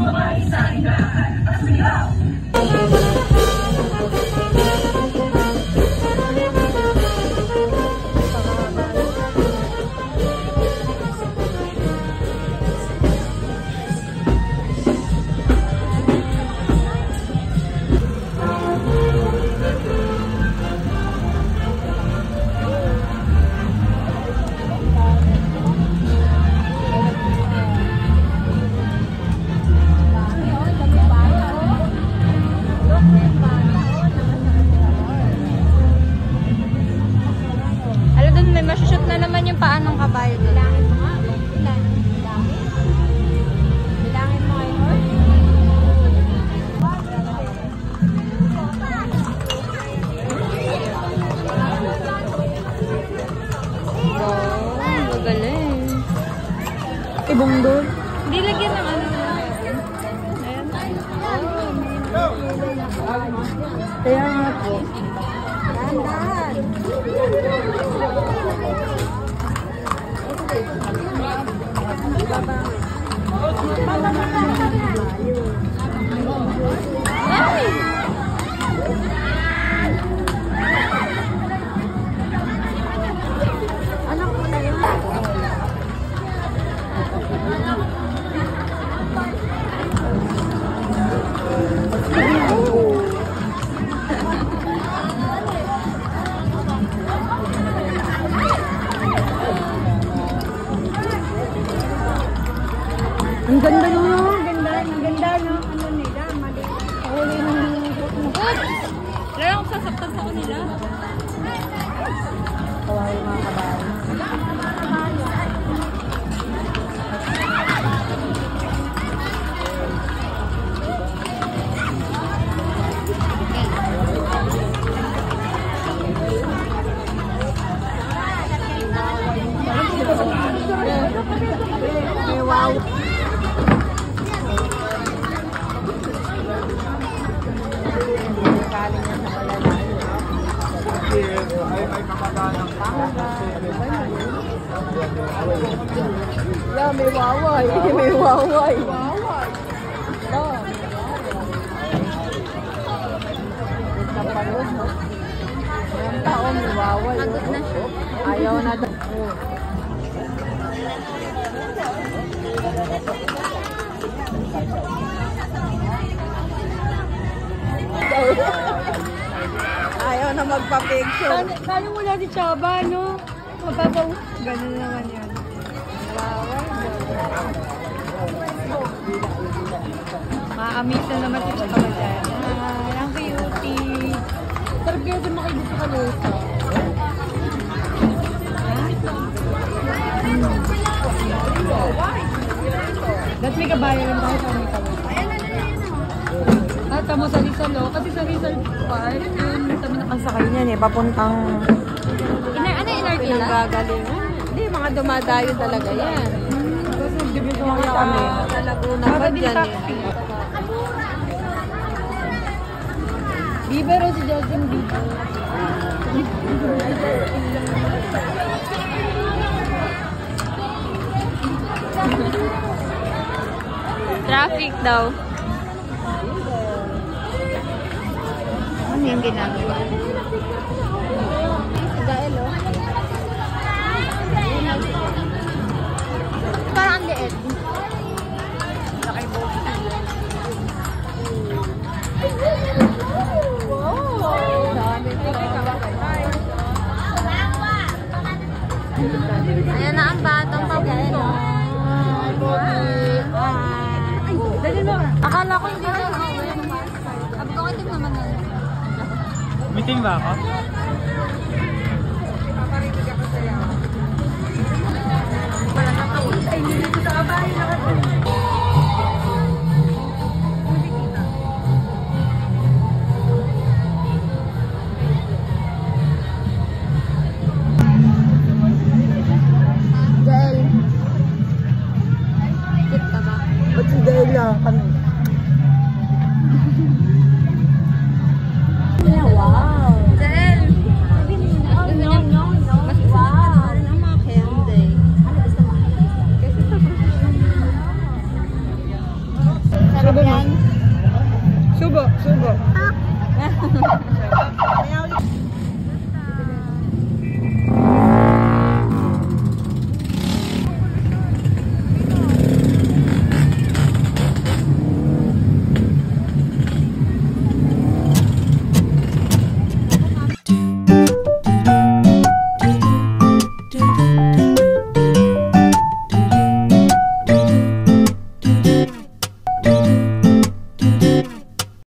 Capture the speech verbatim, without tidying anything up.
Ibong doon. Hindi lagyan ng ano na. Kaya nga po. Anak ko na yun. Ang ganda nyo. Ang ganda, ang ganda no? Ano nila, mali. Huli ng Oops! Lalo akong sasaktan sa kanila. Kawaii mga kabayan. Wow! Yeah, may waway. May waway. Waway. Oh. Ito pa rin, no? Mayang taon, may waway. Pagod na siya. Ayaw na daw. Ayaw na magpa-picture. Kano mula si Chaba, no? Mababaw. Ganun naman yan. Ma-amaze na naman si Chaba dyan. Ay, ang cutie. Pero kaya din makikita ka lusa. Dahil may kabayan tayo sa may kabayan. At tamo sa Rizal, oh. Kasi sa Rizal Park, yun kami nakasakay niyan eh, papuntang... Ina ano yung Inartila? Pinanggagalingan. Hindi, mga dumadayo talaga yan. Kasi nag-division Mga kami. sa Laguna ba dyan eh? Bieber o si Justin Bieber? Traffic daw. Ano yung ginagawa? Gael, oh. Parang ang liit. Ayan na ang batang pag-gael, oh. Akala ko hindi na ako. Sabi ko, itim naman na. Meeting ba ako? Wala na ako. Ay, hindi ko sa kabahay na kasi. Gael. Kit ka ba? Ba't si Gael lang kami? Wow! Gael! No, no, no, no. Mas gusto ko pa rin ang mga candy. Kasi sa professional. Masarap Subo mo. yan. Subo, subo. Kaya ulit.